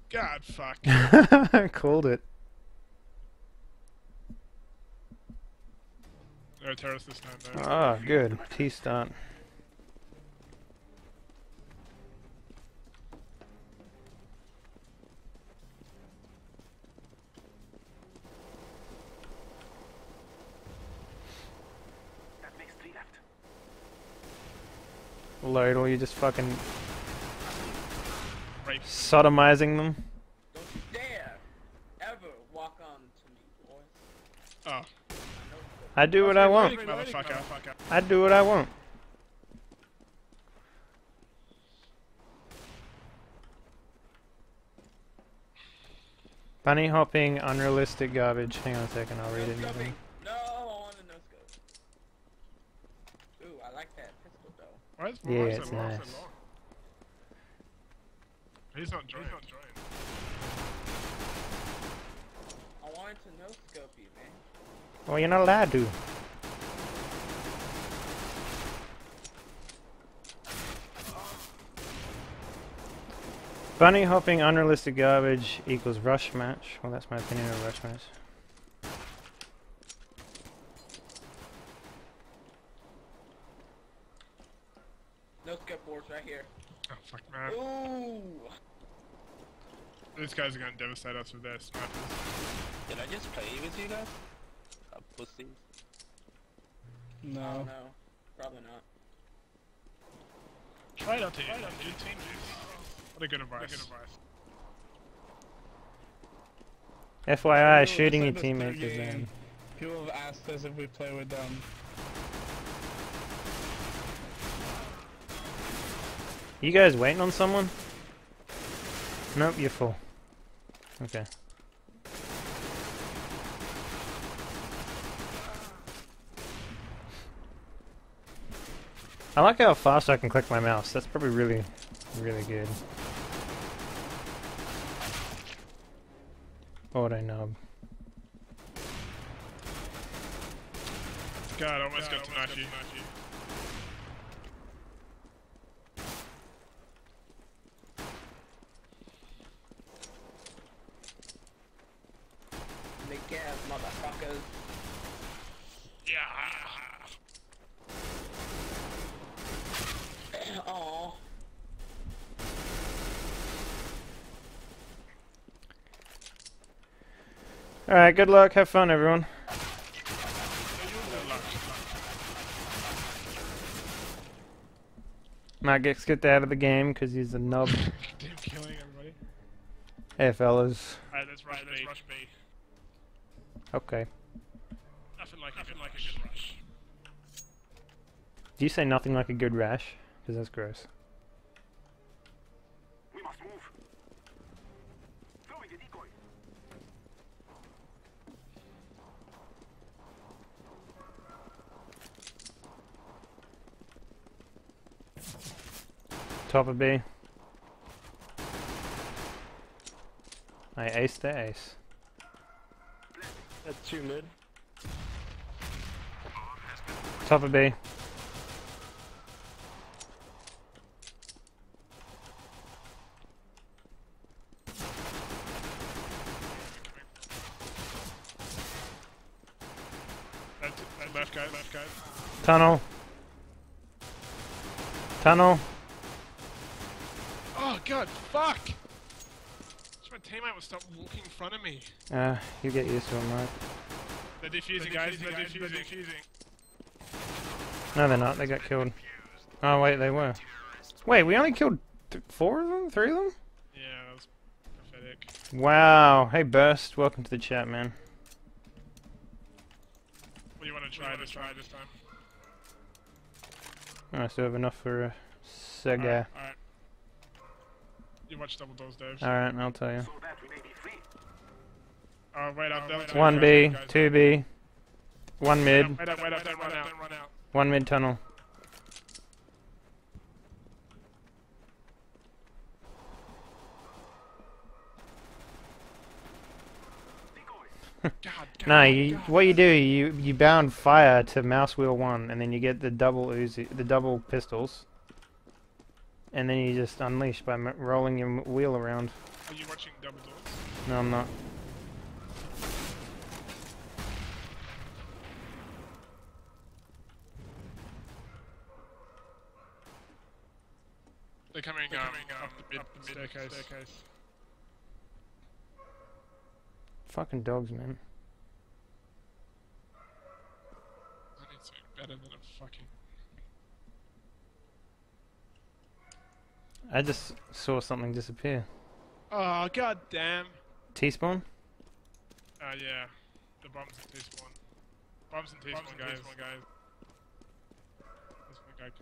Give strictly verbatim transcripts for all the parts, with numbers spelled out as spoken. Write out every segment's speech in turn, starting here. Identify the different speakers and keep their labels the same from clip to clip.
Speaker 1: God, fuck.
Speaker 2: Called it.
Speaker 1: No terrorists this time, though.
Speaker 2: Ah, good. T-start.
Speaker 3: That makes three left.
Speaker 2: Lodal, you just fucking
Speaker 1: Rape.
Speaker 2: sodomizing them.
Speaker 4: Don't you dare ever walk on to me, boys.
Speaker 1: Oh.
Speaker 4: I know
Speaker 2: I do what I want.
Speaker 1: Motherfucker. Motherfucker.
Speaker 2: I do what I want. Bunny hopping, unrealistic garbage. Hang on a second, I'll read it.
Speaker 4: no
Speaker 2: in
Speaker 4: scoping. No, I want a no scope. Ooh, I like that pistol though.
Speaker 1: Why is,
Speaker 2: Yeah,
Speaker 1: why is
Speaker 2: it's
Speaker 1: it long,
Speaker 2: nice.
Speaker 1: so long? He's not joined. He's not joined.
Speaker 4: I wanted to no scope you, man.
Speaker 2: Well, you're not allowed to. Bunny hopping, unrealistic garbage equals rush match. Well, that's my opinion of rush match.
Speaker 4: No scope boards right here.
Speaker 1: Oh, fuck, man.
Speaker 4: Ooh.
Speaker 1: These guys are gonna devastate us with their snipers.
Speaker 5: Did I just play with you guys? Uh, pussies.
Speaker 4: Oh
Speaker 6: No.
Speaker 4: no, probably not.
Speaker 1: Try it out to you. Good team juice. What a good advice. What a good advice.
Speaker 2: F Y I,
Speaker 6: People
Speaker 2: shooting your
Speaker 6: decide to
Speaker 2: teammate
Speaker 6: play
Speaker 2: is
Speaker 6: game.
Speaker 2: um,
Speaker 6: People have asked us if we play with them.
Speaker 2: You guys waiting on someone? Nope, you're full. Okay. I like how fast I can click my mouse. That's probably really, really good. Auto nub.
Speaker 1: God, I almost got to Nachi.
Speaker 4: Big ass motherfuckers.
Speaker 1: Yeah.
Speaker 4: Aw.
Speaker 2: Alright, good luck. Have fun, everyone. Matt gets kicked out of the game because he's a nub.
Speaker 1: Damn, killing everybody.
Speaker 2: Hey, fellas.
Speaker 1: Alright, let's rush B. Rush B.
Speaker 2: Okay.
Speaker 1: Nothing like nothing like a good rush.
Speaker 2: Do you say nothing like a good rash? Because that's gross.
Speaker 3: We must move. Throwing a decoy.
Speaker 2: Top of B. I aced the ace.
Speaker 5: That's two mid.
Speaker 2: Top of B.
Speaker 1: That's, that's left guy, left guy.
Speaker 2: Tunnel. Tunnel.
Speaker 1: Oh god, fuck! Wish my teammate would stop walking in front of me.
Speaker 2: Uh, you get used to him, right?
Speaker 1: They're defusing, guys. They're defusing. They're defusing.
Speaker 2: No, they're not. They got killed. Oh, wait, they were. Wait, we only killed th four of them? Three of them?
Speaker 1: Yeah, that was pathetic.
Speaker 2: Wow. Hey, Burst. Welcome to the chat, man.
Speaker 1: What do you want to try this try this time?
Speaker 2: Oh, I still have enough for a Sega.
Speaker 1: Alright, alright. You watch Double Doors, Dave.
Speaker 2: Alright, I'll tell you.
Speaker 3: So that we may be free.
Speaker 1: Oh, wait up, don't
Speaker 2: one B, two B, one mid,
Speaker 1: Wait up, wait up, don't run out. Don't run out.
Speaker 2: one mid tunnel.
Speaker 1: God, God,
Speaker 2: No, you,
Speaker 1: God.
Speaker 2: what you do, you you bound fire to mouse wheel one, and then you get the double Uzi, the double pistols, and then you just unleash by m rolling your m wheel around.
Speaker 1: Are you watching Double Doors?
Speaker 2: No, I'm not.
Speaker 1: They're coming, They're coming um, up the mid, up the mid staircase. staircase.
Speaker 2: Fucking dogs, man.
Speaker 1: I need something better than a fucking...
Speaker 2: I just saw something disappear.
Speaker 1: Oh, god damn.
Speaker 2: T-spawn?
Speaker 1: Uh, yeah. The bombs and T-spawn. Bombs and T-spawn, guys. T-spawn, guys. This one guy.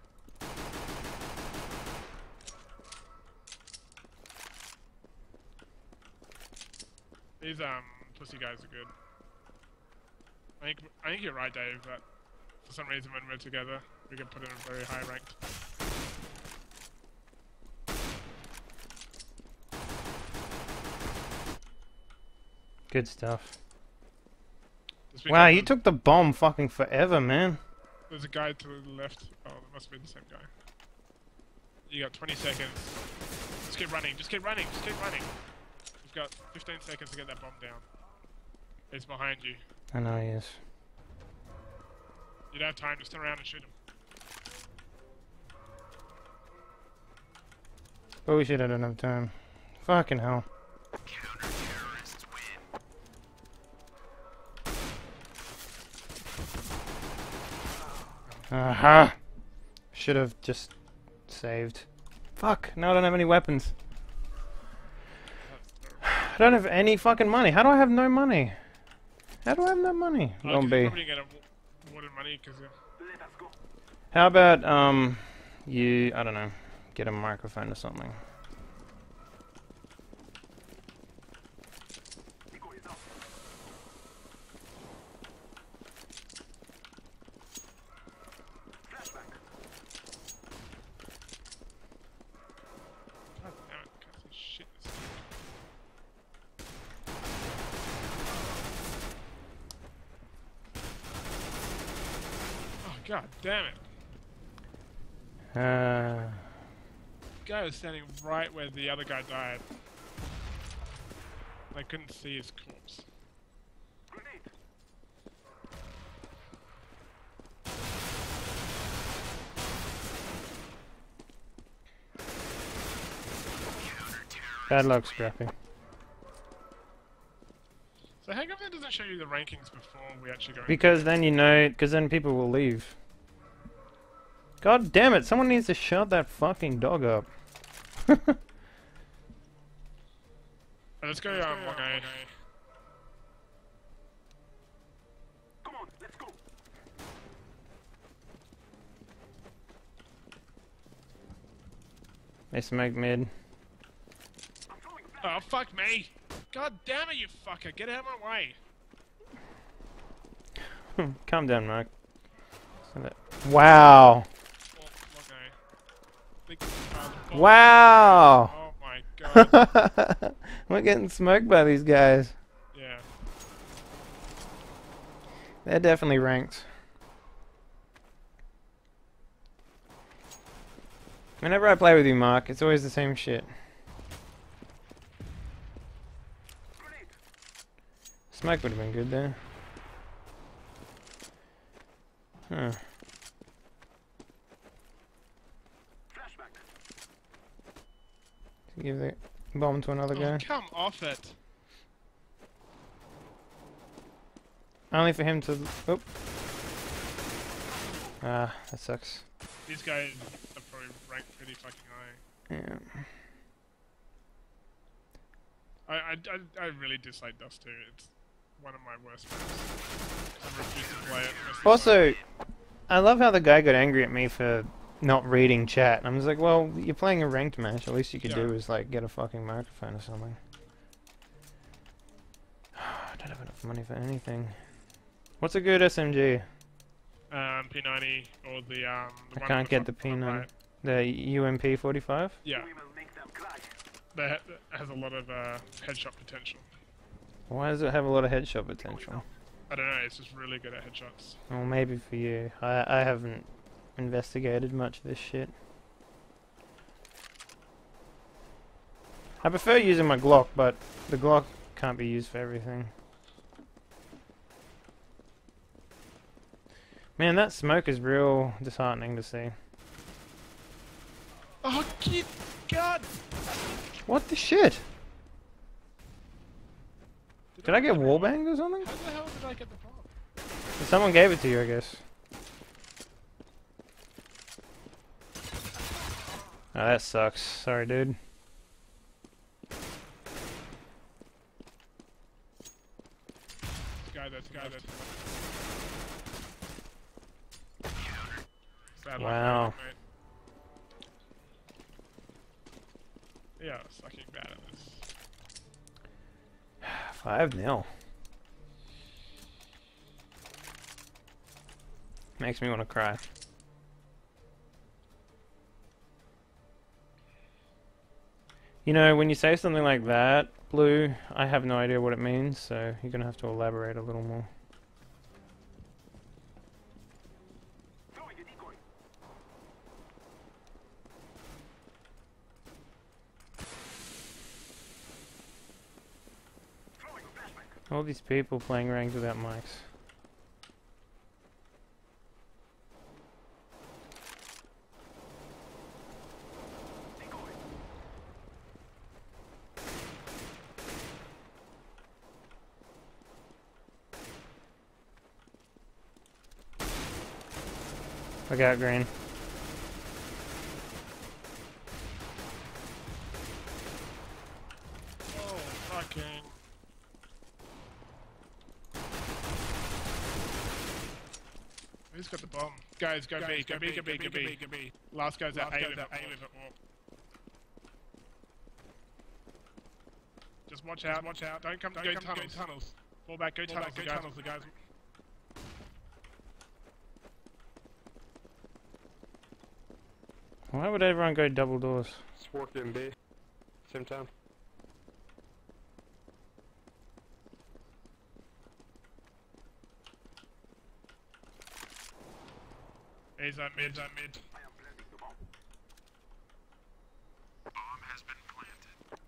Speaker 1: These, um, pussy guys are good. I think, I think you're right, Dave, that for some reason when we're together, we can put in a very high ranked.
Speaker 2: Good stuff.
Speaker 1: There's been
Speaker 2: Wow,
Speaker 1: a-
Speaker 2: you took the bomb fucking forever, man.
Speaker 1: There's a guy to the left. Oh, that must be the same guy. You got twenty seconds. Just keep running, just keep running, just keep running. You've got fifteen seconds to get that bomb down. It's behind you.
Speaker 2: I know he is.
Speaker 1: You don't have time, just turn around and shoot him.
Speaker 2: But we should have enough time. Fucking hell. Aha! Should have just saved. Fuck, now I don't have any weapons. I don't have any fucking money. How do I have no money? How do I have no money?
Speaker 1: Oh,
Speaker 2: Won't
Speaker 1: 'cause
Speaker 2: be.
Speaker 1: you're probably gonna w- water money because
Speaker 3: Let us go.
Speaker 2: How about, um, you, I don't know, get a microphone or something.
Speaker 3: Eco is up. Flashback.
Speaker 1: God damn it, can't see shit. This oh god damn it.
Speaker 2: Uh,
Speaker 1: The guy was standing right where the other guy died. I couldn't see his corpse.
Speaker 3: Grenade.
Speaker 2: bad luck, Scrappy.
Speaker 1: So how come that doesn't show you the rankings before we actually go?
Speaker 2: Because then you know, because then people will leave. God damn it, someone needs to shut that fucking dog up.
Speaker 1: Oh, let's go um, one A.
Speaker 3: Come on, let's go.
Speaker 2: They smoke mid.
Speaker 3: I'm throwing a flash.
Speaker 1: Oh fuck me! God damn it, you fucker! Get out of my way!
Speaker 2: Calm down, Mark. Wow.
Speaker 1: Oh, one A. Big, uh, bomb.
Speaker 2: Wow.
Speaker 1: Oh my god.
Speaker 2: We're getting smoked by these guys.
Speaker 1: Yeah.
Speaker 2: They're definitely ranked. Whenever I play with you, Mark, it's always the same shit.
Speaker 3: Grenade.
Speaker 2: Smoke would have been good there. Huh.
Speaker 3: Flashback.
Speaker 2: Give the bomb to another
Speaker 1: Oh,
Speaker 2: guy.
Speaker 1: come off it!
Speaker 2: Only for him to... Oop. Ah, that sucks.
Speaker 1: These guys are probably ranked pretty fucking high.
Speaker 2: Yeah.
Speaker 1: I, I, I, I really dislike Dust two. It's one of my worst maps. I refuse to play it. most of the
Speaker 2: Also,
Speaker 1: time.
Speaker 2: I love how the guy got angry at me for not reading chat. I was like, well, you're playing a ranked match. At least you could
Speaker 1: Yeah.
Speaker 2: do is like get a fucking microphone or something. I don't have enough money for anything. What's a good S M G?
Speaker 1: um, P ninety or the um. The
Speaker 2: I
Speaker 1: one
Speaker 2: can't
Speaker 1: on
Speaker 2: get
Speaker 1: the
Speaker 2: the
Speaker 1: front-
Speaker 2: P
Speaker 1: on
Speaker 2: nine.
Speaker 1: right.
Speaker 2: The U M P forty-five?
Speaker 1: Yeah,
Speaker 3: We will make them cry.
Speaker 1: that ha- has a lot of uh, headshot potential.
Speaker 2: Why does it have a lot of headshot potential?
Speaker 1: I don't know. It's just really good at headshots.
Speaker 2: Well, maybe for you. I I haven't investigated much of this shit. I prefer using my Glock, but the Glock can't be used for everything. Man, that smoke is real disheartening to see.
Speaker 1: Oh, kid, God!
Speaker 2: What the shit? Did I get wallbanged or something?
Speaker 1: How the hell did I get the bomb?
Speaker 2: Someone gave it to you, I guess. Oh, that sucks. Sorry, dude.
Speaker 1: Guy that's guy that's. Bad luck,
Speaker 2: Wow.
Speaker 1: mate. Yeah, sucking bad at this.
Speaker 2: Five nil. Makes me want to cry. You know, when you say something like that, Blue, I have no idea what it means, so you're gonna have to elaborate a little more.
Speaker 3: Throwing a decoy. Throwing a flashback.
Speaker 2: All these people playing ranked without mics.
Speaker 3: Decoy.
Speaker 2: Look out, Green.
Speaker 1: Oh, fucking. Who's got the bomb? Guys, go B, go B, go B, go B, go B. Last guy's at A with it, A with it all. Just watch out, watch out. Don't come, go tunnels. tunnels. Fall back, go tunnels, go tunnels, the guys.
Speaker 2: Why would everyone go double doors?
Speaker 7: Just walked in B. Same time.
Speaker 1: A's on mid, on mid.
Speaker 3: I am planting the bomb.
Speaker 7: Bomb has been planted.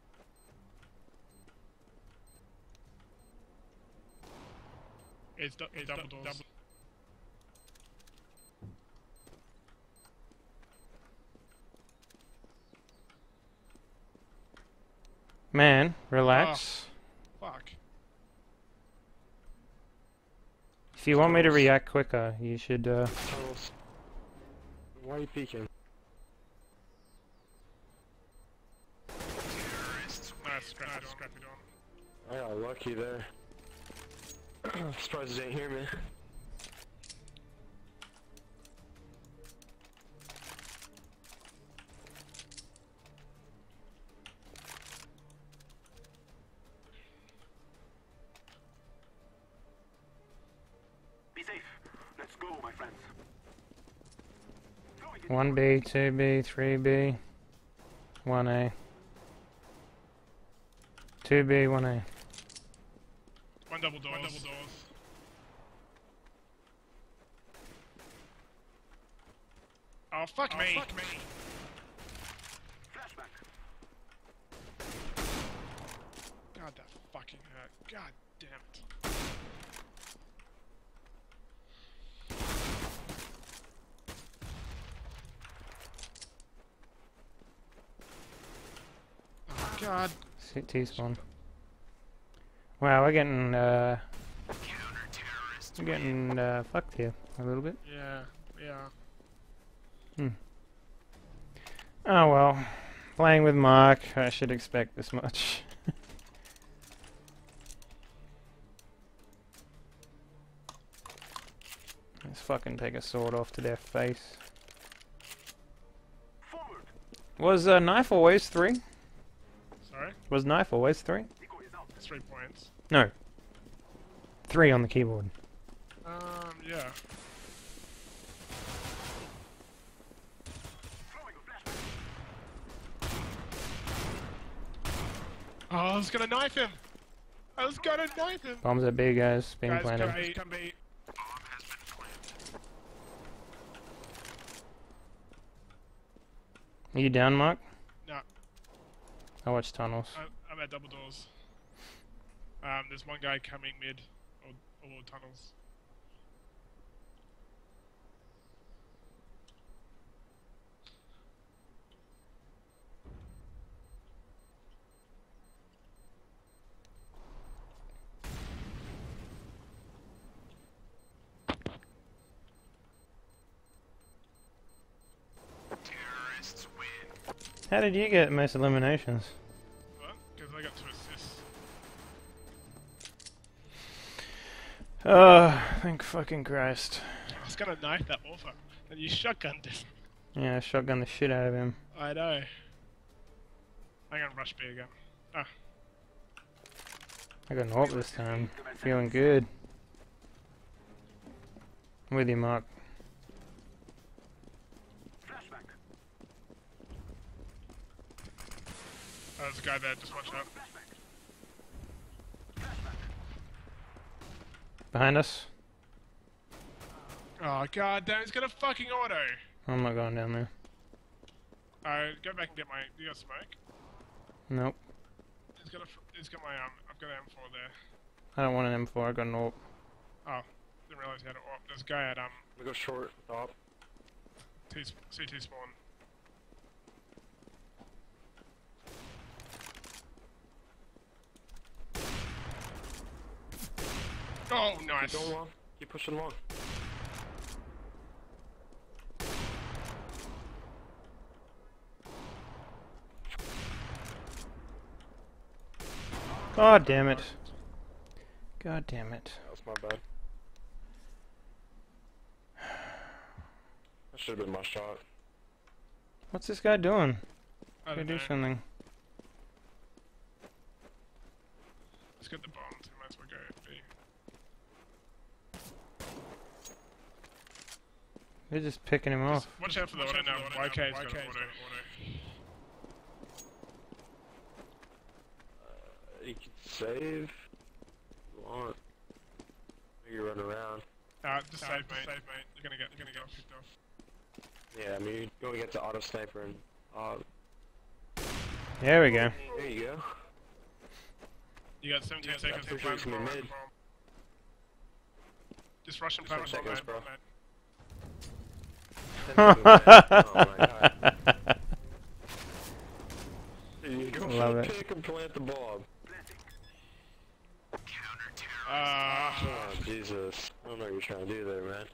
Speaker 1: A's, du A's double doors. Double.
Speaker 2: Man, relax.
Speaker 1: Fuck.
Speaker 2: If you want me to react quicker, you should, uh...
Speaker 7: Tunnels. Why are you peeking?
Speaker 1: Nice, scrap it on, scrap it on.
Speaker 7: I got lucky there. Surprised you didn't hear me.
Speaker 3: Be safe. Let's go, my friends. Throwing a
Speaker 2: one B, two B, three B, one A. two B, one A.
Speaker 1: One double doors. One double doors. Oh, fuck oh, me. Fuck me.
Speaker 3: flashback.
Speaker 1: God, that fucking hurt. God damn it. Oh, God.
Speaker 2: T-spawn. Wow, we're getting, uh... We're getting, uh, fucked here a little bit.
Speaker 1: Yeah, yeah.
Speaker 2: Hmm. Oh well. Playing with Mark, I should expect this much. Let's fucking take a sword off to their face.
Speaker 3: Forward.
Speaker 2: Was uh, knife always three?
Speaker 1: Sorry?
Speaker 2: Was knife always three?
Speaker 3: Decoy is out.
Speaker 1: Three points.
Speaker 2: No. Three on the keyboard.
Speaker 1: Um, yeah.
Speaker 3: Throwing a flashback.
Speaker 1: Oh, I was gonna knife him! I was gonna knife him!
Speaker 2: Bombs at B, guys. Being
Speaker 1: Guys,
Speaker 2: planted.
Speaker 1: come B, come B.
Speaker 2: Are you down, Mark?
Speaker 1: No.
Speaker 2: I watch tunnels.
Speaker 1: I'm, I'm at double doors. Um, there's one guy coming mid, or, or tunnels.
Speaker 2: How did you get most eliminations?
Speaker 1: What? Because I got two assists.
Speaker 2: Oh, thank fucking Christ.
Speaker 1: I was gonna knife that author, and you shotgunned it.
Speaker 2: Yeah, I shotgun the shit out of him.
Speaker 1: I know. I'm gonna rush B again. Ah.
Speaker 2: I got an AWP this time. Feeling good. I'm with you, Mark.
Speaker 3: Flashback.
Speaker 1: Oh, there's a guy there, just watch out.
Speaker 2: Behind us.
Speaker 1: Oh god damn, he's got a fucking auto!
Speaker 2: I'm not going down there.
Speaker 1: Uh, go back and get my, you got smoke?
Speaker 2: Nope.
Speaker 1: He's got a, f- he's got my, um, I've got an M four there.
Speaker 2: I don't want an M four, I got an AWP.
Speaker 1: Oh, didn't realise he had an AWP. There's a guy at, um,
Speaker 7: We go short, top.
Speaker 1: T C two spawn. Oh, nice!
Speaker 7: Keep going long. Keep pushing long.
Speaker 2: God damn it. God damn it.
Speaker 7: That was my bad. That should have been my shot.
Speaker 2: What's this guy doing?
Speaker 1: I
Speaker 2: Go
Speaker 1: don't
Speaker 2: do
Speaker 1: know.
Speaker 2: something.
Speaker 1: Let's get the bombs, we might as well go B.
Speaker 2: They're just picking him off.
Speaker 1: Watch out for the auto now, Y K's got an auto.
Speaker 7: Uh, you can save. If you want. You run around.
Speaker 1: Uh, just save mate, save mate. You're gonna get, you're gonna get picked off.
Speaker 7: Yeah, I mean, you're gonna get the auto sniper and. Uh,
Speaker 2: There we go.
Speaker 7: there you go.
Speaker 1: You got seventeen
Speaker 7: Yeah,
Speaker 1: seconds to
Speaker 7: that's
Speaker 1: plant the
Speaker 7: pretty
Speaker 1: bomb.
Speaker 7: mid.
Speaker 1: Just rush and plant the bomb,
Speaker 7: seconds,
Speaker 1: mate.
Speaker 7: bro.
Speaker 1: mate.
Speaker 7: Oh my god. You go
Speaker 2: Love
Speaker 7: for
Speaker 2: it.
Speaker 7: the pick and plant the bomb.
Speaker 1: Uh,
Speaker 7: Oh, Jesus. I don't know what you're trying to do there, man.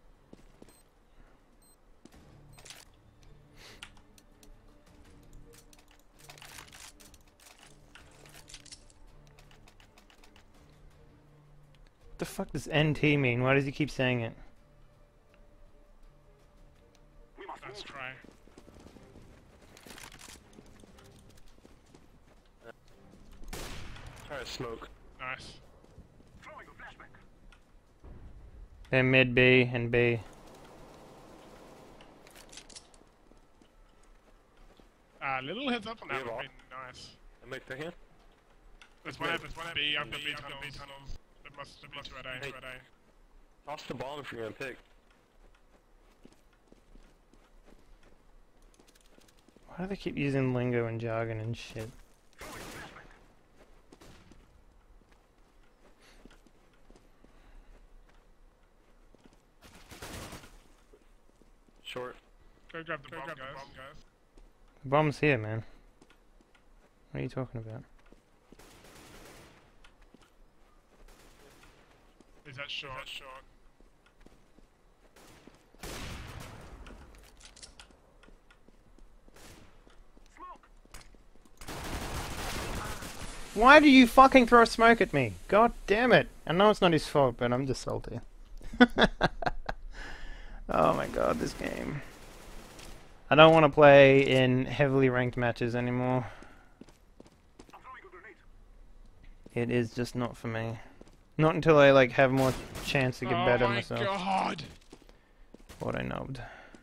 Speaker 2: What the fuck does N T mean? Why does he keep saying it?
Speaker 3: We must
Speaker 1: let's
Speaker 3: move.
Speaker 1: try.
Speaker 7: Try to smoke.
Speaker 1: Nice.
Speaker 3: Throwing a flashback.
Speaker 2: They're mid B and B.
Speaker 1: Uh, little heads up on that
Speaker 7: We have
Speaker 1: would
Speaker 7: all-
Speaker 1: be nice.
Speaker 7: Am I picking?
Speaker 1: There's one up, there's one at B, I've got B tunnels. tunnels. There must be two at A, two at A.
Speaker 7: Toss the bomb if you're gonna pick.
Speaker 2: Why do they keep using lingo and jargon and shit?
Speaker 7: Short.
Speaker 1: Go grab the bomb, guys. Bomb, guys.
Speaker 2: The bomb's here, man. What are you talking about?
Speaker 1: Is that short? Is that short?
Speaker 2: Why do you fucking throw smoke at me? God damn it! I know it's not his fault, but I'm just salty. Oh my god, this game. I don't want to play in heavily ranked matches anymore.
Speaker 3: I'm throwing a grenade.
Speaker 2: It is just not for me. Not until I like have more chance to get
Speaker 1: oh
Speaker 2: better
Speaker 1: my
Speaker 2: myself.
Speaker 1: god!
Speaker 2: Auto nubbed.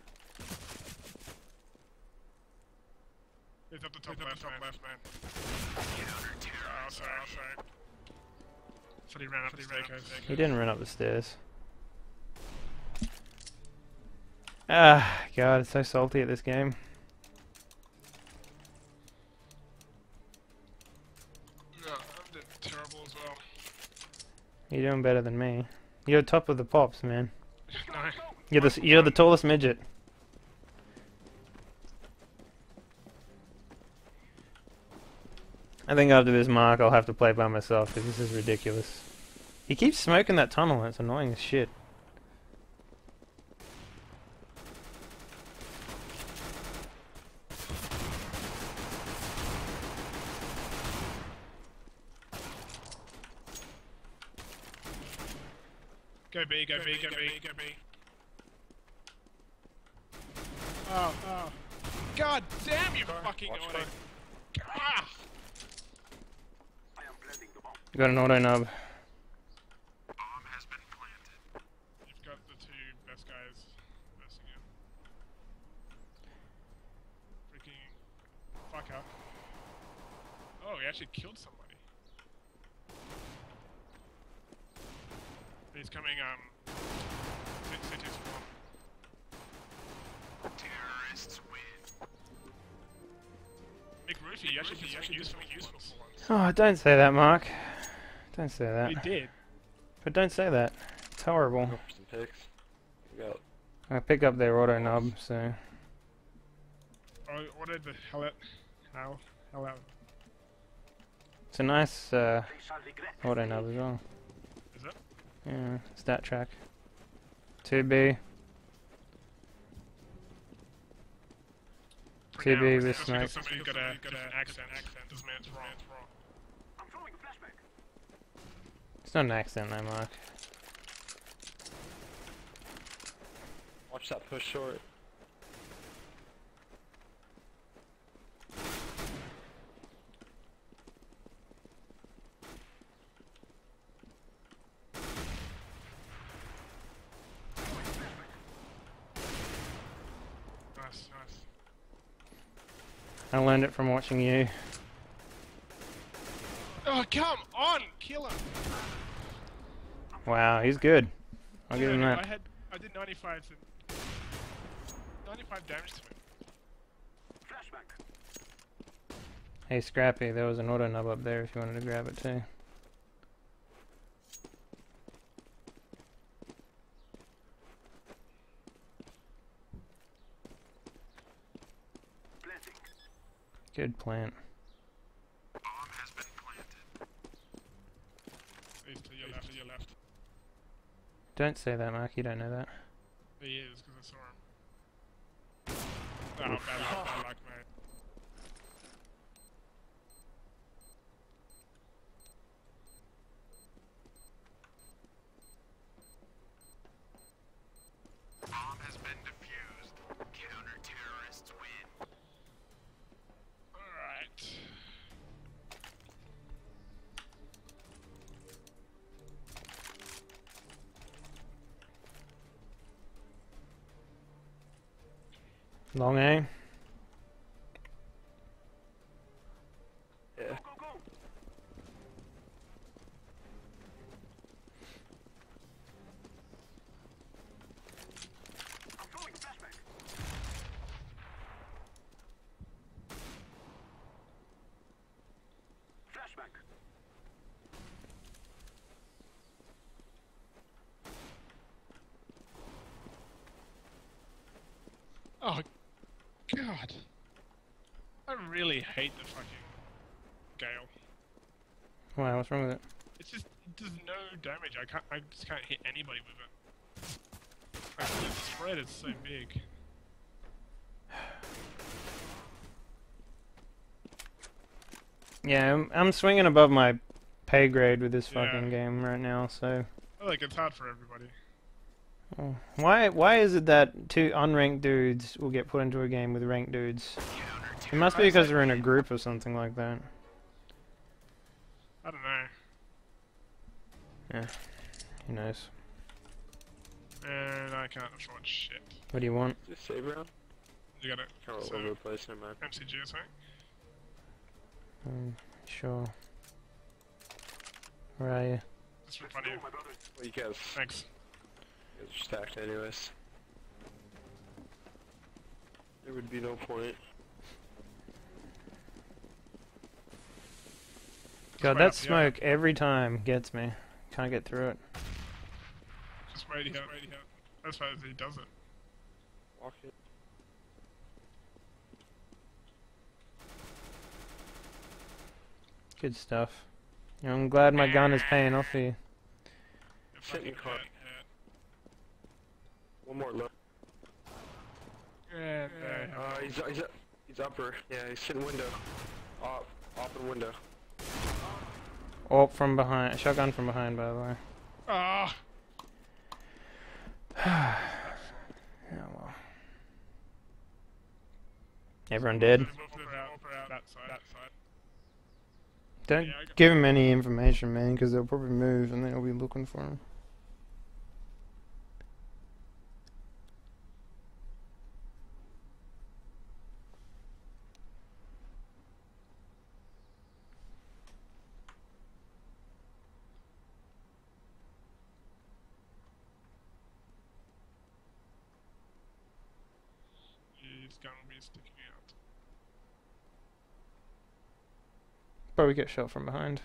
Speaker 1: It's up the top, left, top left, man. Oh, sorry, oh, sorry. So he ran up the staircase.
Speaker 2: He didn't run up the stairs. Ah, god, it's so salty at this game.
Speaker 1: did terrible as well.
Speaker 2: You're doing better than me. You're top of the pops, man.
Speaker 1: No.
Speaker 2: You're the you're the tallest midget. I think after this mark, I'll have to play by myself because this is ridiculous. He keeps smoking that tunnel. It's annoying as shit.
Speaker 1: Go B, go B, go B, go B. Oh, oh. God damn you fucking
Speaker 5: Watch
Speaker 1: auto. Ah!
Speaker 3: I am planting the bomb.
Speaker 2: Got an auto nub.
Speaker 3: Bomb has been planted.
Speaker 1: You've got the two best guys versing you. Freaking fucker. Oh, he actually killed somebody. He's coming, um, city spawn.
Speaker 3: Terrorists win.
Speaker 1: Mick Roofy, you actually did something useful, useful for once.
Speaker 2: Oh, don't say that, Mark. Don't say that.
Speaker 1: You did.
Speaker 2: But don't say that. It's horrible.
Speaker 7: Go for some picks. We got
Speaker 2: I pick up their auto nub, so
Speaker 1: Oh, what did the hell out? How? Hell out.
Speaker 2: it's a nice uh,
Speaker 3: They shall regret.
Speaker 2: auto nub as well.
Speaker 1: Is it?
Speaker 2: Yeah, stat track. two B. two B with
Speaker 1: Just
Speaker 2: smoke.
Speaker 1: because somebody's got a got an accent, accent doesn't mean it's wrong. It's wrong.
Speaker 3: I'm throwing a flashback.
Speaker 2: It's not an accent though, Mark.
Speaker 7: watch that push short.
Speaker 1: Nice, nice.
Speaker 2: I learned it from watching you.
Speaker 1: Oh, come on! Kill him!
Speaker 2: Wow, he's good. I'll give
Speaker 1: Yeah,
Speaker 2: him
Speaker 1: I
Speaker 2: that.
Speaker 1: had, I did ninety-five to, ninety-five damage to him.
Speaker 3: Flashback.
Speaker 2: Hey Scrappy, there was an auto nub up there if you wanted to grab it too.
Speaker 3: Planting.
Speaker 2: Good plant.
Speaker 3: Bomb has been planted.
Speaker 1: He's to your left, to your left.
Speaker 2: Don't say that, Mark. You don't know that.
Speaker 1: He is, because I saw him. Oh, bad luck, bad luck, mate.
Speaker 3: Bomb has been defused. Counter-terrorists win.
Speaker 1: Alright.
Speaker 2: Long A.
Speaker 7: Yeah.
Speaker 3: Go, go, go. I'm throwing a flashback. Flashback.
Speaker 1: Oh, God. I really hate the fucking Gale.
Speaker 2: Wow, what's wrong with it?
Speaker 1: It's just, it does no damage. I can't, I just can't hit anybody with it. Like, the spread is so big.
Speaker 2: Yeah, I'm, I'm swinging above my pay grade with this
Speaker 1: Yeah.
Speaker 2: fucking game right now, so...
Speaker 1: Like, it's hard for everybody.
Speaker 2: Oh. Why Why is it that two unranked dudes will get put into a game with ranked dudes? It must be because they're in a group or something like that.
Speaker 1: I don't know.
Speaker 2: Yeah, who knows.
Speaker 1: And I can't afford shit.
Speaker 2: What do you want?
Speaker 7: Just save round.
Speaker 1: You got it.
Speaker 7: Kind of
Speaker 1: So,
Speaker 7: all over the place, never mind.
Speaker 1: M C G or something?
Speaker 2: Um, sure. Where are you?
Speaker 1: Just for
Speaker 3: Let's
Speaker 1: fun
Speaker 3: go,
Speaker 1: here.
Speaker 3: my brother.
Speaker 7: Well, you guys,
Speaker 1: Thanks.
Speaker 7: you guys are stacked anyways. There would be no point.
Speaker 2: God,
Speaker 1: right
Speaker 2: that
Speaker 1: up here.
Speaker 2: smoke every time gets me. Can't get through it.
Speaker 1: Just wait here. Wait here. That's why he does it.
Speaker 7: Walk it.
Speaker 2: Good stuff. You know, I'm glad my gun is paying off here.
Speaker 1: You're
Speaker 7: Sit in
Speaker 1: fucking
Speaker 7: car.
Speaker 1: hurt,
Speaker 7: One more look.
Speaker 1: hurt. Yeah, yeah.
Speaker 7: Uh, he's, he's, he's upper. Yeah, he's sitting window. Op, open window.
Speaker 2: Oh, from behind. Shotgun from behind, by the way.
Speaker 1: Ah!
Speaker 2: Yeah, well. Everyone dead?
Speaker 1: Move out, move out, that side, that side.
Speaker 2: Don't
Speaker 1: Yeah, I got-
Speaker 2: give him any information, man, because they'll probably move and then they'll be looking for him.
Speaker 1: His gun will be sticking out.
Speaker 2: Probably get shot from behind.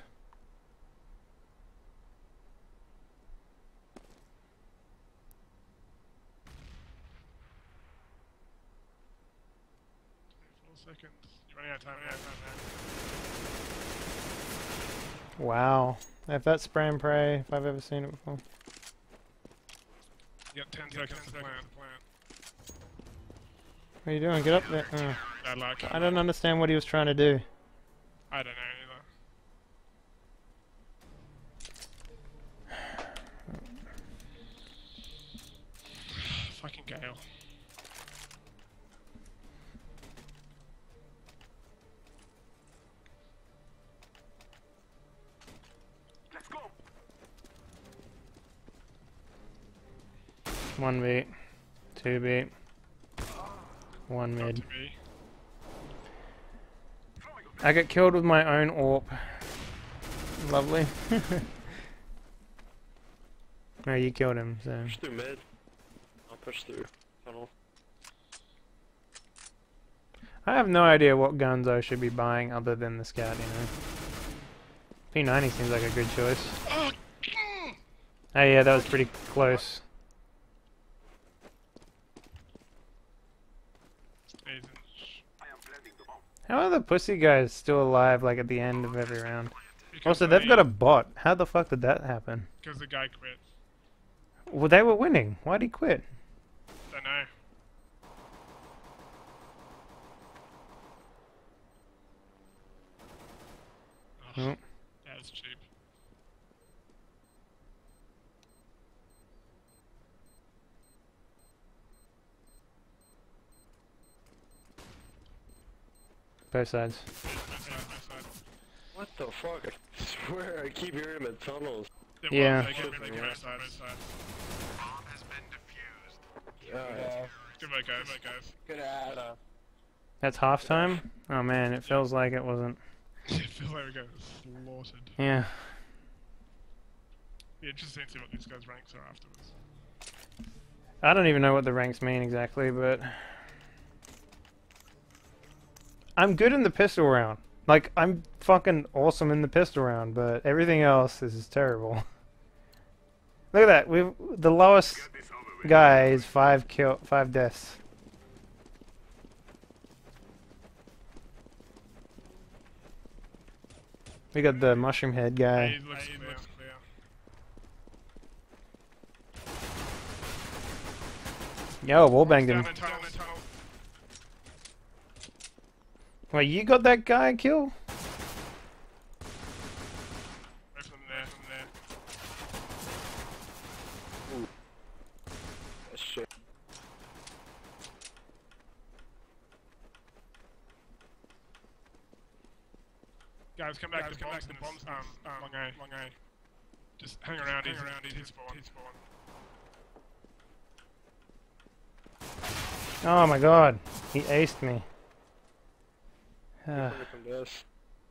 Speaker 1: Four seconds. You're running out of time, running out of time now.
Speaker 2: Wow. If that's spray and pray, if I've ever seen it before.
Speaker 1: You got ten seconds to plan. plan.
Speaker 2: What are you doing? Get up there. Uh,
Speaker 1: Bad luck.
Speaker 2: I don't understand what he was trying to do.
Speaker 1: I don't know either. Fucking Gale.
Speaker 3: Let's go.
Speaker 2: One beat. Two beat. One
Speaker 1: Not
Speaker 2: mid.
Speaker 1: to me.
Speaker 2: I got killed with my own A W P. Lovely. No, you killed him, so.
Speaker 7: Push through mid. I'll push through tunnel.
Speaker 2: I have no idea what guns I should be buying other than the Scout, you know. P ninety seems like a good choice.
Speaker 1: Oh,
Speaker 2: Oh yeah, that was pretty close.
Speaker 1: amazing.
Speaker 3: I am planting the bomb.
Speaker 2: How are the pussy guys still alive, like, at the end of every round?
Speaker 1: Because
Speaker 2: Also, they've
Speaker 1: they-
Speaker 2: got a bot. How the fuck did that happen?
Speaker 1: Because the guy quit.
Speaker 2: Well, they were winning. Why'd he quit?
Speaker 1: Don't know.
Speaker 2: Oh.
Speaker 1: Ugh, That's cheap.
Speaker 2: Both sides.
Speaker 1: Right side, right side.
Speaker 7: What the fuck? I swear I keep hearing him in tunnels.
Speaker 1: It
Speaker 2: Yeah.
Speaker 1: was, they came, they came right side, right side.
Speaker 7: Yeah.
Speaker 6: Yeah.
Speaker 1: Good work, guys. Good work, guys.
Speaker 4: Good ass.
Speaker 5: Uh,
Speaker 2: That's halftime? Oh man, it feels like it wasn't.
Speaker 1: I feel like we got slaughtered.
Speaker 2: Yeah.
Speaker 1: Be interesting to see what these guys' ranks are afterwards.
Speaker 2: I don't even know what the ranks mean exactly, but... I'm good in the pistol round. Like, I'm fucking awesome in the pistol round, but everything else is terrible. Look at that. We've the lowest
Speaker 3: Get this over with.
Speaker 2: guy is five kill, five deaths. We got the mushroom head guy.
Speaker 1: He looks clear. Looks clear.
Speaker 2: Yo, wallbanged
Speaker 1: Down
Speaker 2: him.
Speaker 1: in tunnel, in tunnel.
Speaker 2: Wait, you got that guy kill?
Speaker 1: Right from there, from there.
Speaker 7: Shit.
Speaker 1: Guys, come back to the bombs, the bombs, um, um, long A, long A. Just hang around, hang around, his spawn, his spawn.
Speaker 2: Oh my god, he aced me. Ah.
Speaker 7: Coming from this.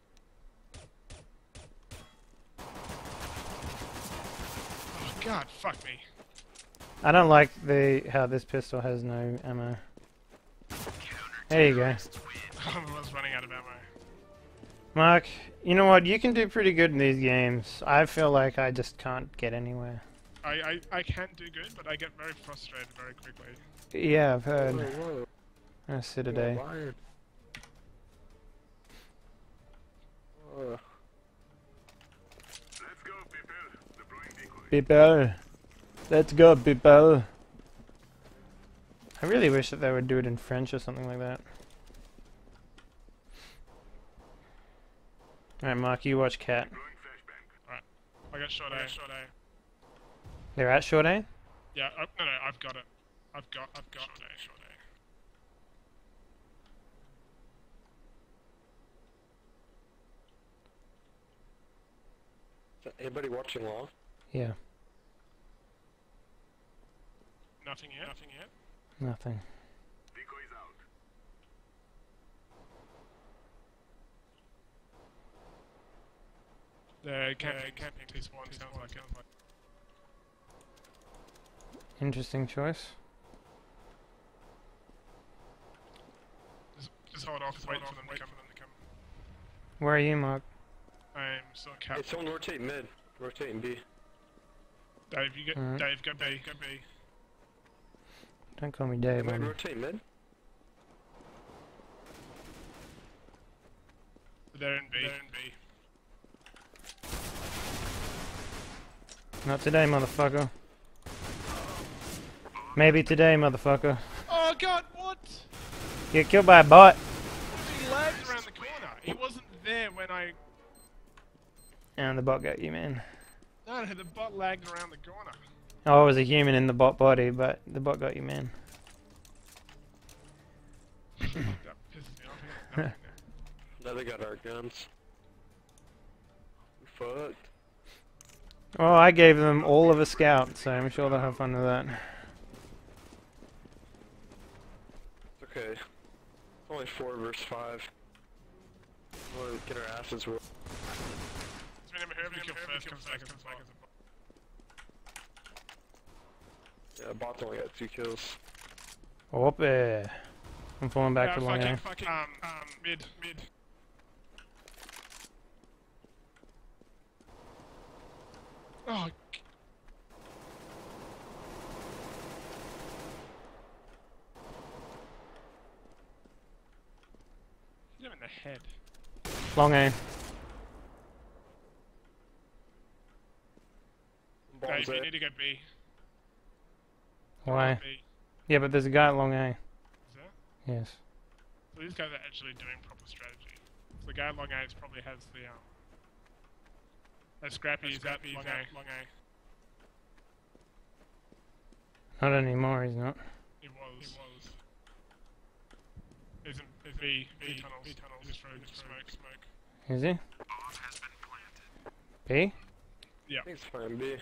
Speaker 1: Oh god, fuck me.
Speaker 2: I don't like the how this pistol has no ammo. There you go.
Speaker 1: I was running out of ammo.
Speaker 2: Mark, you know what? You can do pretty good in these games. I feel like I just can't get anywhere.
Speaker 1: I, I, I can do good, but I get very frustrated very quickly.
Speaker 2: Yeah, I've
Speaker 7: Whoa,
Speaker 2: heard.
Speaker 7: whoa.
Speaker 2: I sit
Speaker 7: You're
Speaker 2: today.
Speaker 7: lying. Uh,
Speaker 3: Let's go, people. Deploying decoy.
Speaker 2: People, let's go, people. I really wish that they would do it in French or something like that. Alright, Mark, you watch Cat.
Speaker 3: Deploying flashbang.
Speaker 1: I got short A. Short A.
Speaker 2: They're at short A?
Speaker 1: Yeah, uh, no, no, I've got it. I've got, I've got short A. Short A.
Speaker 7: is anybody watching long?
Speaker 2: Yeah,
Speaker 1: Nothing yet. Nothing yet.
Speaker 2: nothing.
Speaker 3: Decoys out.
Speaker 1: The camping, camping T spawn sounds like it.
Speaker 2: Interesting choice.
Speaker 1: Just, just hold off. Wait for them to come. For them to come.
Speaker 2: Where are you, Mark?
Speaker 1: I'm still cap.
Speaker 7: Hey, someone rotate mid. Rotating B.
Speaker 1: Dave, you get.
Speaker 2: Alright.
Speaker 1: Dave, go B. Go B.
Speaker 2: Don't call me Dave.
Speaker 7: Anybody
Speaker 2: man.
Speaker 7: rotate mid?
Speaker 1: They're in B. They're in B.
Speaker 2: Not today, motherfucker. Maybe today, motherfucker.
Speaker 1: Oh God! What?
Speaker 2: Get killed by a bot.
Speaker 1: He lagged around the corner. He wasn't there when I.
Speaker 2: And the bot got you, man.
Speaker 1: No, no, the bot lagged around the corner.
Speaker 2: Oh, it was a human in the bot body, but the bot got you, man.
Speaker 1: That pisses me off. Nothing there.
Speaker 7: Now they got our guns. Fucked.
Speaker 2: Well, I gave them all of a scout, so I'm sure they'll have fun with that.
Speaker 7: Okay. Only four versus five. We'll get our asses whooped.
Speaker 1: It's been whoever you kill first comes second. Comes second.
Speaker 7: Yeah, bot's only got two kills.
Speaker 2: Whoop eh. I'm falling back
Speaker 1: Uh,
Speaker 2: to long
Speaker 1: fucking,
Speaker 2: A.
Speaker 1: fucking, um, um, mid, mid. Oh, g- hit him in the head.
Speaker 2: Long A.
Speaker 7: Bombs
Speaker 1: Dave, you
Speaker 7: A.
Speaker 1: need to go B.
Speaker 2: Why?
Speaker 1: B.
Speaker 2: Yeah, but there's a guy at long A.
Speaker 1: Is there?
Speaker 2: Yes.
Speaker 1: So these guys are actually doing proper strategy. So the guy at long A probably has the, um... That Scrappy is at long A. Long A.
Speaker 2: Not anymore, he's not.
Speaker 1: He was. He was. Isn't is B, B, B tunnels. B tunnels. Just road, smoke, smoke.
Speaker 2: Is he? B?
Speaker 1: Yeah.
Speaker 7: I think it's fine B.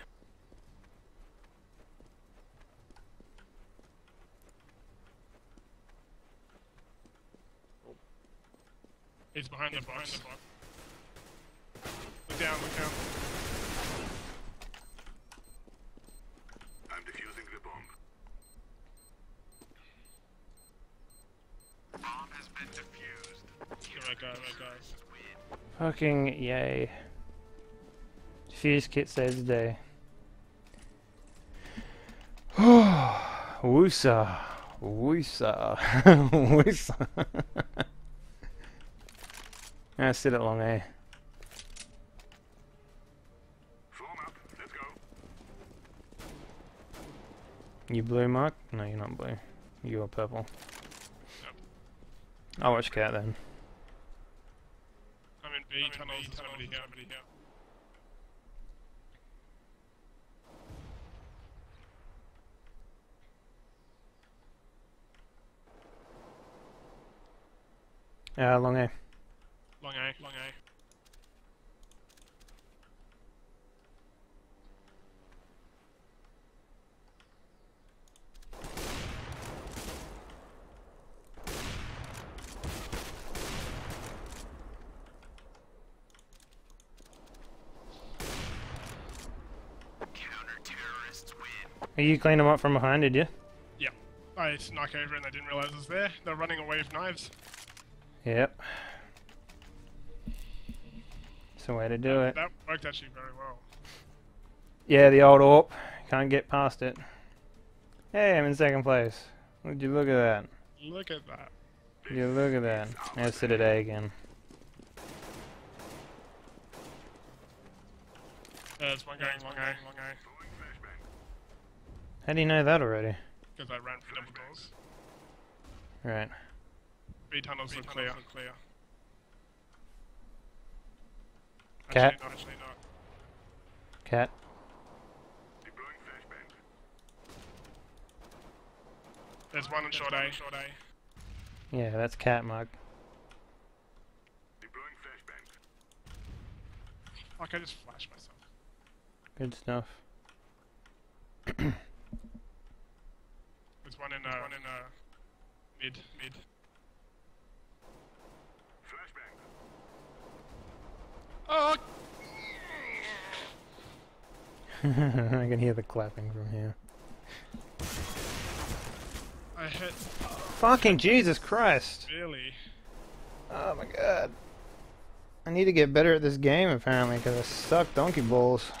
Speaker 1: He's behind the box. Behind the box. Look down, look down.
Speaker 3: I'm defusing the bomb. Bomb has been defused.
Speaker 1: Good right, guys. Right, guys.
Speaker 2: Fucking yay. Fuse kit saves the day. Woosa. Woosa. Woosa. I sit at long A.
Speaker 3: Form up. Let's go.
Speaker 2: You blue, Mark? No, you're not blue. You're purple. I'll watch Cat then.
Speaker 1: I'm in B tunnels. There's somebody here. Somebody here.
Speaker 2: Yeah, long A.
Speaker 1: Long A. Long A.
Speaker 2: You cleaned them up from behind, did you?
Speaker 1: Yeah. I snuck over and I didn't realize it was there. They're running away with knives.
Speaker 2: Yep. the way to do it.
Speaker 1: That worked actually very well.
Speaker 2: Yeah, the old AWP. Can't get past it. Hey, I'm in second place. Would you look at that?
Speaker 1: Look at that.
Speaker 2: Would you look at that? Let's sit at A again.
Speaker 1: There's one going, long A, long A.
Speaker 2: How do you know that already?
Speaker 1: Because I ran through double doors.
Speaker 2: Right.
Speaker 1: B tunnels look clear. clear.
Speaker 2: Cat.
Speaker 1: Actually not, actually not.
Speaker 2: Cat.
Speaker 1: There's one in short A. Short A.
Speaker 2: Yeah, that's cat, Mug.
Speaker 1: Fuck, I just flashed myself.
Speaker 2: Good stuff.
Speaker 1: There's one in uh, one in uh, mid, mid. Oh!
Speaker 2: I can hear the clapping from here.
Speaker 1: I hit.
Speaker 2: Fucking Jesus Christ!
Speaker 1: Really?
Speaker 2: Oh my god. I need to get better at this game apparently because I suck donkey balls.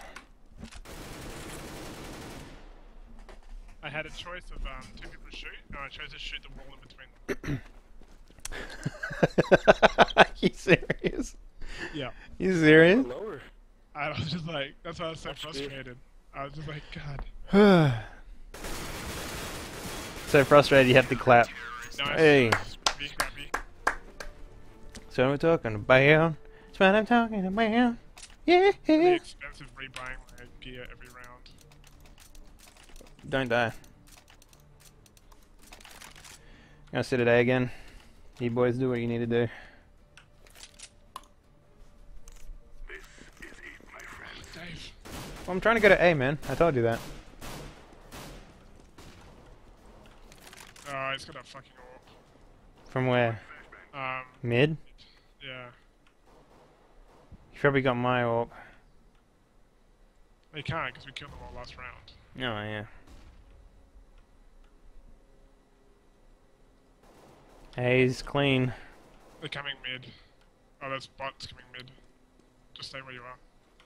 Speaker 1: I had a choice of um, two people to shoot. No, I chose to shoot the wall in between them.
Speaker 2: Are you serious?
Speaker 1: Yeah.
Speaker 2: You serious?
Speaker 7: Lower.
Speaker 1: I was just like, that's why I was so frustrated. I was just like, God.
Speaker 2: So frustrated you have to clap.
Speaker 1: Nice.
Speaker 2: Hey.
Speaker 1: Scrappy, scrappy.
Speaker 2: So we're talking about. That's what I'm talking about. Yeah.
Speaker 1: Really expensive rebuying my gear every round.
Speaker 2: Don't die. Gonna sit at A again. You boys do what you need to do.
Speaker 1: Dave.
Speaker 2: Well, I'm trying to go to A, man. I told you that.
Speaker 1: Oh, he's got a fucking AWP.
Speaker 2: From where?
Speaker 1: Um,
Speaker 2: Mid?
Speaker 1: yeah.
Speaker 2: You probably got my AWP.
Speaker 1: They can't because we killed them all last round.
Speaker 2: Oh, yeah. A's clean.
Speaker 1: They're coming mid. Oh, there's bots coming mid. Just stay where you are.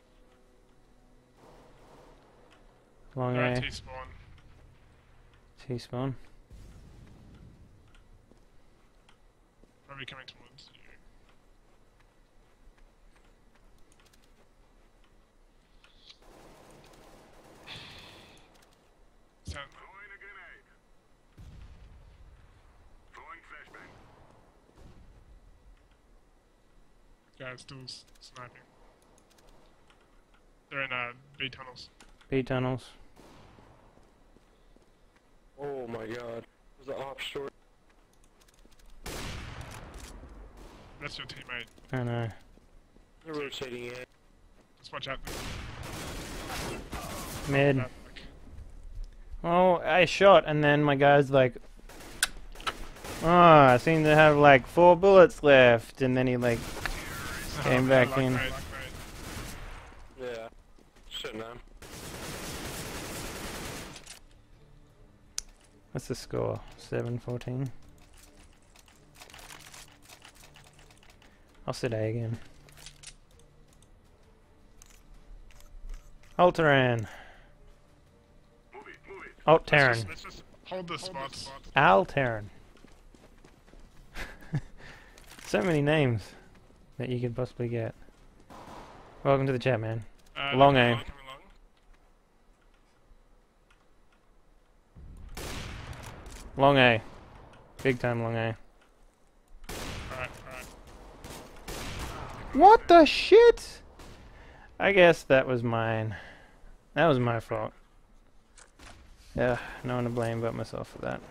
Speaker 2: Long
Speaker 1: They're
Speaker 2: A.
Speaker 1: at T-spawn.
Speaker 2: T-spawn.
Speaker 1: Probably coming towards you. So, guys still s sniping. They're in uh, B tunnels.
Speaker 2: B tunnels.
Speaker 7: Oh my god. There's an op short.
Speaker 1: That's your teammate.
Speaker 2: I know.
Speaker 7: They're rotating in.
Speaker 1: Just watch out.
Speaker 2: Mid.
Speaker 1: That, like,
Speaker 2: Oh, I shot and then my guy's like, oh, I seem to have like four bullets left, and then he like came back
Speaker 1: like
Speaker 2: in.
Speaker 1: mate, like mate.
Speaker 7: Yeah. Shouldn't have.
Speaker 2: What's the score? seven fourteen. I'll sit A again. Alteran.
Speaker 1: Let's
Speaker 2: Alteran.
Speaker 1: just, let's just hold the spots.
Speaker 2: Alteran. So many names that you could possibly get. Welcome to the chat, man.
Speaker 1: Uh,
Speaker 2: Long
Speaker 1: they're
Speaker 2: aim.
Speaker 1: coming along.
Speaker 2: Long A. Big time long A.
Speaker 1: Alright, alright.
Speaker 2: What the shit? I guess that was mine. That was my fault. Yeah, no one to blame but myself for that.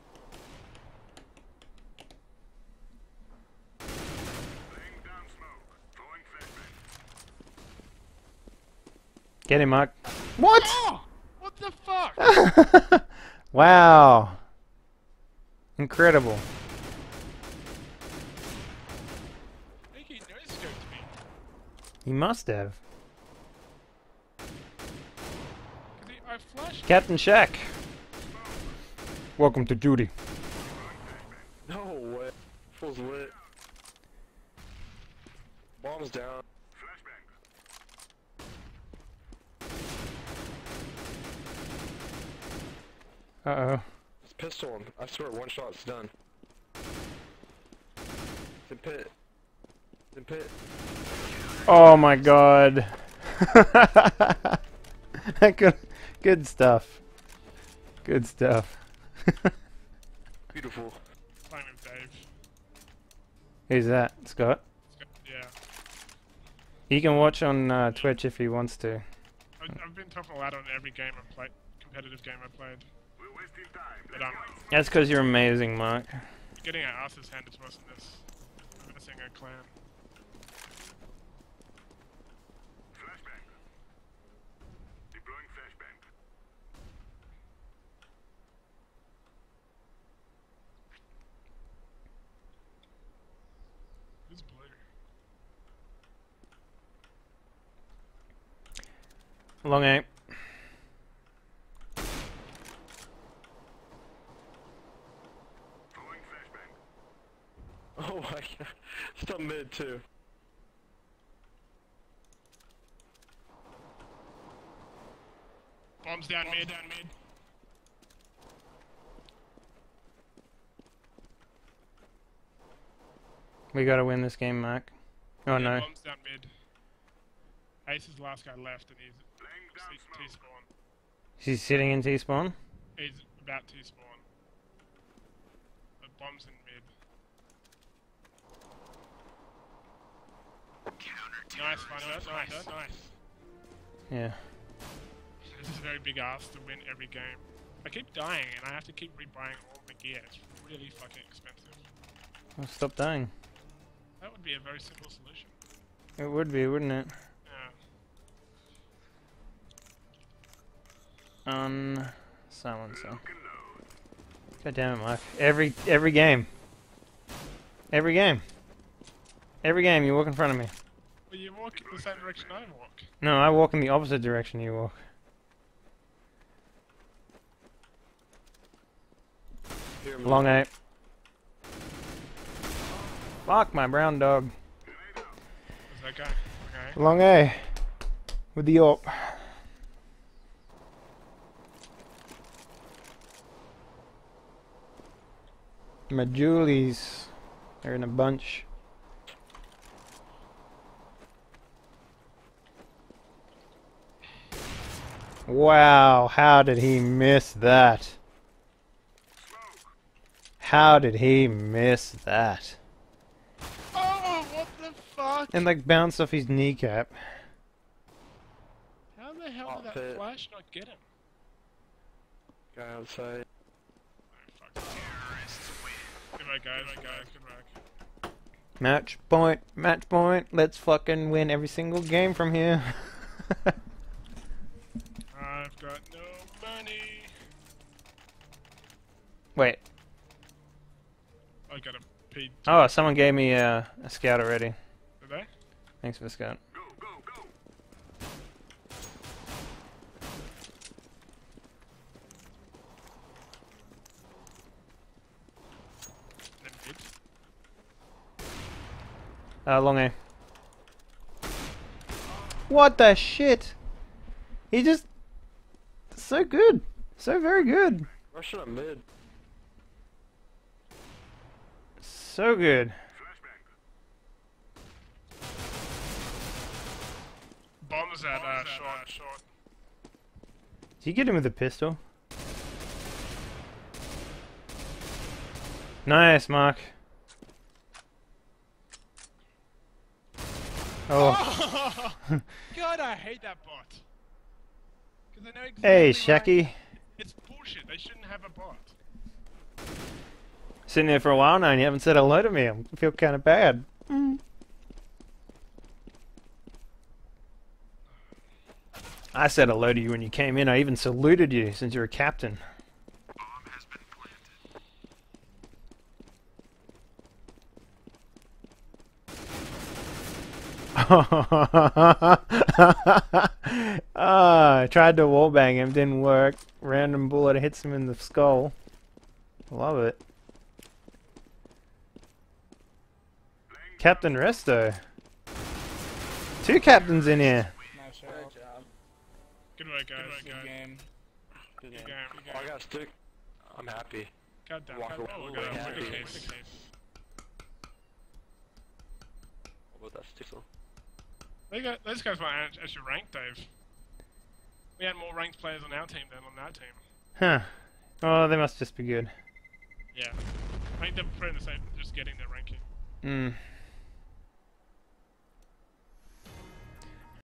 Speaker 2: Get him, Mark. What?
Speaker 1: Oh! What the fuck?
Speaker 2: Wow. Incredible.
Speaker 1: I think he no scoped me.
Speaker 2: He must have.
Speaker 1: Cause he, I flashed.
Speaker 2: Captain Shack. Welcome to duty.
Speaker 7: No way. Full's lit. Bomb's down.
Speaker 2: Uh oh.
Speaker 7: Just pistol him. I swear, one shot's done. It's in pit. It's in pit.
Speaker 2: Oh my god. good, good stuff. Good stuff.
Speaker 7: Beautiful.
Speaker 1: Playing with Dave.
Speaker 2: Who's that? Scott?
Speaker 1: Yeah.
Speaker 2: He can watch on uh, Twitch if he wants to.
Speaker 1: I, I've been tough and loud on every game I've played, competitive game I've played.
Speaker 3: We're wasting time.
Speaker 1: But um,
Speaker 2: That's because you're amazing, Mark.
Speaker 1: getting our asses handed to us in this. We're missing a clan.
Speaker 3: Flashbang. Deploying flashbang.
Speaker 1: Who's blue?
Speaker 2: Long A.
Speaker 3: Throwing flashbang.
Speaker 7: Oh my god. Still mid too.
Speaker 1: Bombs down mid, down mid.
Speaker 2: We gotta win this game, Mark. Oh
Speaker 1: Yeah,
Speaker 2: no.
Speaker 1: Bombs down mid. Ace is the last guy left, and he's
Speaker 3: Laying down
Speaker 1: T-
Speaker 3: smoke.
Speaker 1: T-spawn.
Speaker 2: She's sitting in T-spawn?
Speaker 1: He's about T-spawn. But bombs in mid. Nice, Funwell. Nice, nice.
Speaker 2: Yeah.
Speaker 1: This is a very big ask to win every game. I keep dying, and I have to keep rebuying all the gear. It's really fucking expensive.
Speaker 2: Well, stop dying.
Speaker 1: That would be a very simple solution.
Speaker 2: It would be, wouldn't it?
Speaker 1: Yeah.
Speaker 2: On silencer. God damn it, Mark. Every every game. Every game. Every game you walk in front of me.
Speaker 1: Well, you walk in the same direction I walk.
Speaker 2: No, I walk in the opposite direction you walk.
Speaker 7: Here, mid.
Speaker 2: Long A. Fuck my brown dog.
Speaker 1: Where's that guy? Okay.
Speaker 2: Long A. With the op. My Julies. They're in a bunch. Wow, how did he miss that? How did he miss that?
Speaker 1: Oh, what the fuck?
Speaker 2: And like bounced off his kneecap.
Speaker 1: How the hell
Speaker 7: Top
Speaker 1: did that
Speaker 7: pit.
Speaker 1: flash not get him?
Speaker 7: Guy outside.
Speaker 1: Oh, fuck. Good work, guys. Good work, guys. Good work.
Speaker 2: Match point, match point. Let's fucking win every single game from here.
Speaker 1: I've got no money.
Speaker 2: Wait.
Speaker 1: I got a P.
Speaker 2: Oh, someone gave me uh, a scout already.
Speaker 1: Did they?
Speaker 2: Thanks for the scout.
Speaker 3: Go, go, go.
Speaker 1: Then mid.
Speaker 2: Uh, long A. What the shit? He just... So good. So very good.
Speaker 7: Rushing up mid.
Speaker 2: So good.
Speaker 3: Flashbang.
Speaker 1: Bombs at uh, short, short.
Speaker 2: Did you get him with a pistol? Nice, Mark. Oh.
Speaker 1: God, I hate that bot. Because I know exactly
Speaker 2: Hey,
Speaker 1: why-
Speaker 2: Shaki.
Speaker 1: It's bullshit. They shouldn't have a bot.
Speaker 2: Sitting there for a while now and you haven't said hello to me. I feel kind of bad. I said hello to you when you came in. I even saluted you since you're a captain.
Speaker 3: Bomb has been planted.
Speaker 2: Ah, I tried to wallbang him, didn't work. Random bullet hits him in the skull. Love it. Captain Resto. Two captains in here.
Speaker 6: Nice shot.
Speaker 4: Good job.
Speaker 1: Good work, guys.
Speaker 6: Good
Speaker 1: Good,
Speaker 6: game.
Speaker 5: Good
Speaker 1: Good
Speaker 5: game.
Speaker 1: game. Good
Speaker 7: Oh, I
Speaker 1: game.
Speaker 7: got a stick. I'm happy.
Speaker 1: God damn.
Speaker 7: Walk
Speaker 1: God,
Speaker 7: away.
Speaker 1: oh, we got a
Speaker 7: Yeah,
Speaker 1: winner
Speaker 7: please.
Speaker 1: case, winner case.
Speaker 7: What about that, Stifle?
Speaker 1: They got, those guys weren't act- actually ranked, Dave. We had more ranked players on our team than on that team.
Speaker 2: Huh. Oh, they must just be good.
Speaker 1: Yeah. I think they're probably the same, just getting their ranking.
Speaker 2: Hmm.